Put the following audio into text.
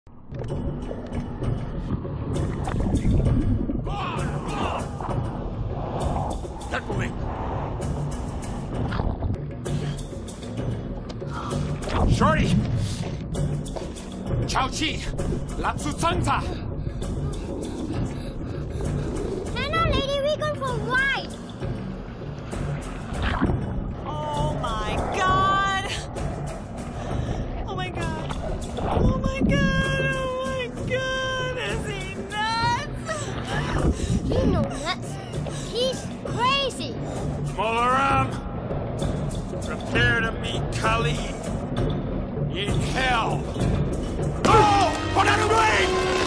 They're moving. Shorty! Chao Chi! Lapsu Tsangza! Nana, lady, we go for a ride. Oh my god! Oh my god! Oh my god! Oh my god! Is he nuts? He's no nuts. He's crazy. Molaram! Prepare to meet Kali in hell! Oh! Put out a wing!